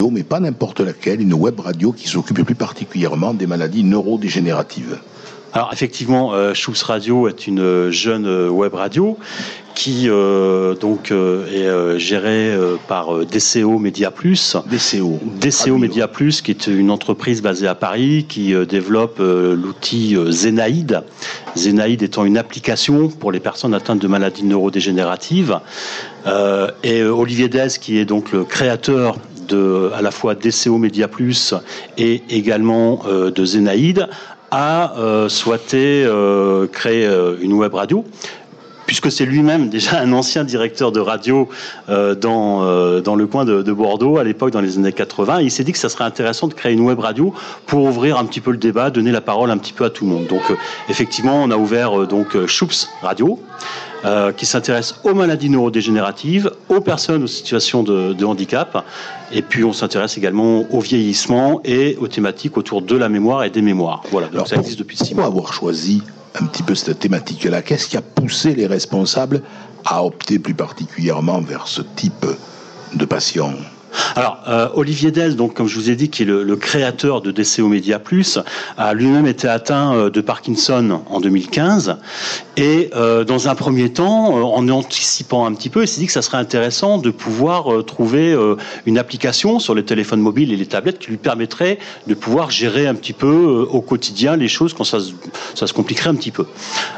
radio, mais pas n'importe laquelle, une web radio qui s'occupe plus particulièrement des maladies neurodégénératives. Alors effectivement, Choups Radio est une jeune web radio qui est gérée par DCO Média Plus. DCO Média Plus, qui est une entreprise basée à Paris qui développe l'outil Zenaïde. Zenaïde étant une application pour les personnes atteintes de maladies neurodégénératives. Et Olivier Dez, qui est donc le créateur à la fois DCO Média Plus et également de Zenaïde, a souhaité créer une web radio, puisque c'est lui-même déjà un ancien directeur de radio dans le coin de Bordeaux, à l'époque dans les années 80. Et il s'est dit que ça serait intéressant de créer une web radio pour ouvrir un petit peu le débat, donner la parole un petit peu à tout le monde. Donc effectivement, on a ouvert Choups Radio, qui s'intéresse aux maladies neurodégénératives, aux personnes aux situations de handicap, et puis on s'intéresse également au vieillissement et aux thématiques autour de la mémoire et des mémoires. Voilà, donc alors ça existe depuis 6 mois. Pourquoi avoir choisi un petit peu cette thématique-là? Qu'est-ce qui a poussé les responsables à opter plus particulièrement vers ce type de patient? Alors, Olivier Dez, donc comme je vous ai dit, qui est le créateur de DCO Média Plus, a lui-même été atteint de Parkinson en 2015. Et dans un premier temps, en anticipant un petit peu, il s'est dit que ça serait intéressant de pouvoir trouver une application sur les téléphones mobiles et les tablettes qui lui permettrait de pouvoir gérer un petit peu au quotidien les choses quand ça se compliquerait un petit peu.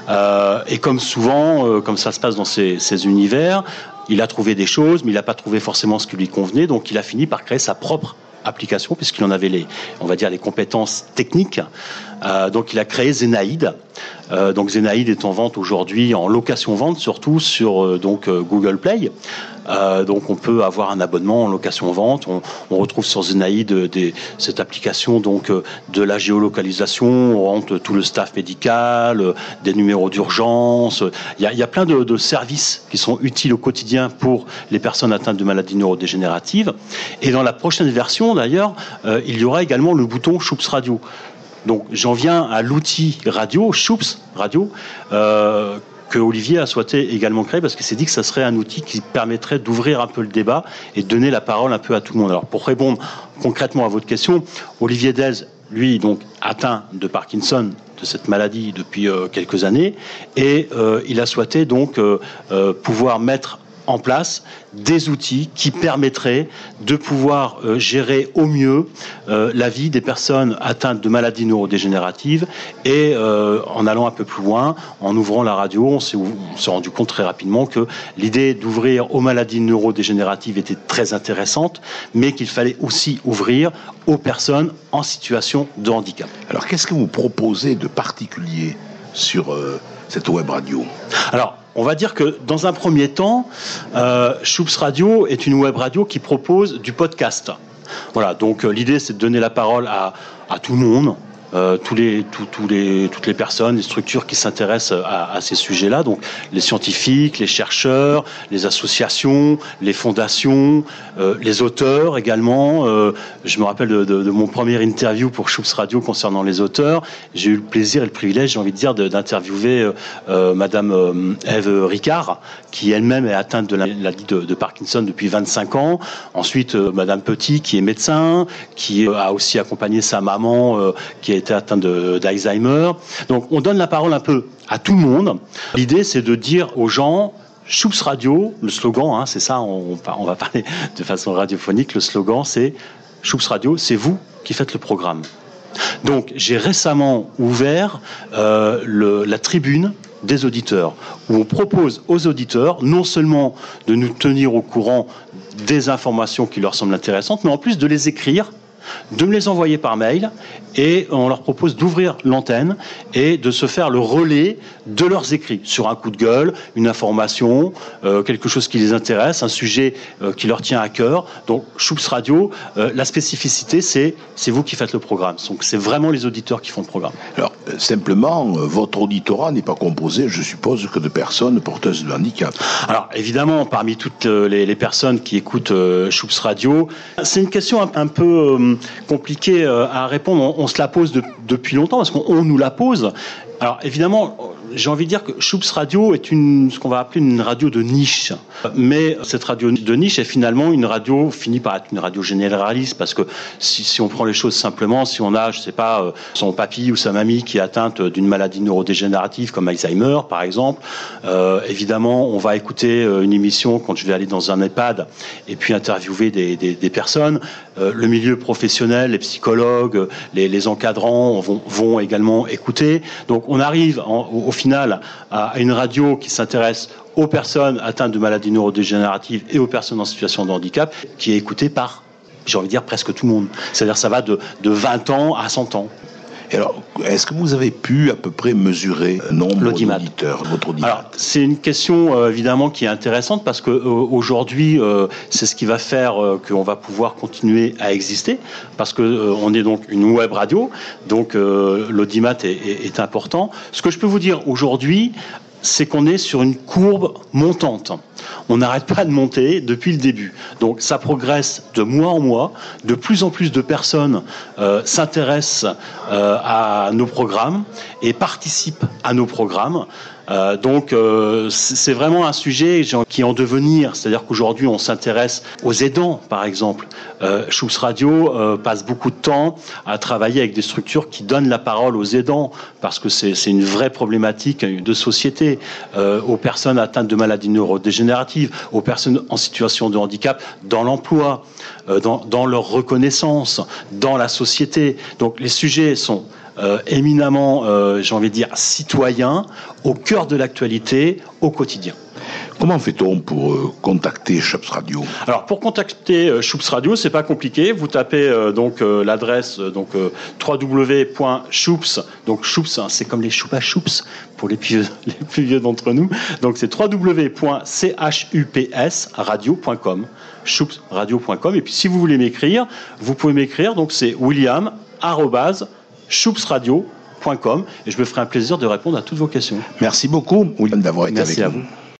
Et comme souvent, comme ça se passe dans ces univers, il a trouvé des choses, mais il n'a pas trouvé forcément ce qui lui convenait, donc il a fini par créer sa propre application, puisqu'il en avait les compétences techniques. Donc il a créé Zenaïde. Donc Zenaïde est en vente aujourd'hui, en location-vente, surtout sur Google Play. Donc on peut avoir un abonnement en location-vente. On retrouve sur Zenaïde cette application de la géolocalisation, on rentre tout le staff médical, des numéros d'urgence. Il y a plein de services qui sont utiles au quotidien pour les personnes atteintes de maladies neurodégénératives. Et dans la prochaine version, d'ailleurs, il y aura également le bouton Choups Radio. Donc j'en viens à l'outil radio, Choups Radio, que Olivier a souhaité également créer, parce qu'il s'est dit que ça serait un outil qui permettrait d'ouvrir un peu le débat et de donner la parole un peu à tout le monde. Alors pour répondre concrètement à votre question, Olivier Dez, lui, donc atteint de Parkinson, de cette maladie depuis quelques années, et il a souhaité donc pouvoir mettre en place des outils qui permettraient de pouvoir gérer au mieux la vie des personnes atteintes de maladies neurodégénératives. Et en allant un peu plus loin, en ouvrant la radio, on s'est rendu compte très rapidement que l'idée d'ouvrir aux maladies neurodégénératives était très intéressante, mais qu'il fallait aussi ouvrir aux personnes en situation de handicap. Alors qu'est-ce que vous proposez de particulier sur cette web radio? Alors, on va dire que dans un premier temps, Choups Radio est une web radio qui propose du podcast. Voilà, donc l'idée c'est de donner la parole à tout le monde, toutes les personnes, les structures qui s'intéressent à ces sujets-là, donc les scientifiques, les chercheurs, les associations, les fondations, les auteurs également. Je me rappelle de mon premier interview pour Choups Radio concernant les auteurs. J'ai eu le plaisir et le privilège, j'ai envie de dire, d'interviewer Madame Ève Ricard, qui elle-même est atteinte de la maladie de Parkinson depuis 25 ans. Ensuite, Madame Petit, qui est médecin, qui a aussi accompagné sa maman, qui a été atteinte d'Alzheimer. Donc, on donne la parole un peu à tout le monde. L'idée, c'est de dire aux gens, Choups Radio, le slogan, c'est ça, on va parler de façon radiophonique, le slogan, c'est Choups Radio, c'est vous qui faites le programme. Donc, j'ai récemment ouvert la tribune des auditeurs, où on propose aux auditeurs non seulement de nous tenir au courant des informations qui leur semblent intéressantes, mais en plus de les écrire, de me les envoyer par mail, et on leur propose d'ouvrir l'antenne et de se faire le relais de leurs écrits sur un coup de gueule, une information, quelque chose qui les intéresse, un sujet qui leur tient à cœur. Donc Choups Radio, la spécificité, c'est vous qui faites le programme. Donc c'est vraiment les auditeurs qui font le programme. Alors simplement, votre auditorat n'est pas composé, je suppose, que de personnes porteuses de handicap. Alors évidemment, parmi toutes les personnes qui écoutent Choups Radio, c'est une question un peu compliquée à répondre. On se la pose depuis longtemps, parce qu'on nous la pose. Alors évidemment, j'ai envie de dire que Choups Radio est ce qu'on va appeler une radio de niche. Mais cette radio de niche est finalement une radio, finit par être une radio généraliste, parce que si on prend les choses simplement, si on a, je sais pas, son papy ou sa mamie qui est atteinte d'une maladie neurodégénérative comme Alzheimer, par exemple, évidemment, on va écouter une émission quand je vais aller dans un EHPAD et puis interviewer des personnes. Le milieu professionnel, les psychologues, les encadrants vont également écouter. Donc on arrive au final à une radio qui s'intéresse aux personnes atteintes de maladies neurodégénératives et aux personnes en situation de handicap, qui est écoutée par, j'ai envie de dire, presque tout le monde. C'est-à-dire ça va de 20 ans à 100 ans. Et alors, est-ce que vous avez pu à peu près mesurer le nombre d'auditeurs, votre audimat? Alors, c'est une question évidemment qui est intéressante, parce que aujourd'hui, c'est ce qui va faire qu'on va pouvoir continuer à exister, parce que on est donc une web radio, donc l'audimat est important. Ce que je peux vous dire aujourd'hui, c'est qu'on est sur une courbe montante. On n'arrête pas de monter depuis le début. Donc ça progresse de mois en mois. De plus en plus de personnes s'intéressent à nos programmes et participent à nos programmes. Donc c'est vraiment un sujet qui est en devenir. C'est-à-dire qu'aujourd'hui, on s'intéresse aux aidants, par exemple. Choups Radio passe beaucoup de temps à travailler avec des structures qui donnent la parole aux aidants, parce que c'est une vraie problématique de société, aux personnes atteintes de maladies neurodégénératives, aux personnes en situation de handicap, dans l'emploi, dans leur reconnaissance, dans la société. Donc les sujets sont éminemment, j'ai envie de dire, citoyens, au cœur de l'actualité, au quotidien. Comment fait-on pour contacter Choups Radio? Alors, pour contacter Choups Radio, c'est pas compliqué. Vous tapez l'adresse www.choups. Donc Choups, hein, c'est comme les choupa choups pour les plus vieux d'entre nous. Donc c'est www.chupsradio.com, choupsradio.com. Et puis si vous voulez m'écrire, vous pouvez m'écrire. Donc c'est william@choupsradio.com, et je me ferai un plaisir de répondre à toutes vos questions. Merci beaucoup, William, d'avoir été avec nous. Merci à vous.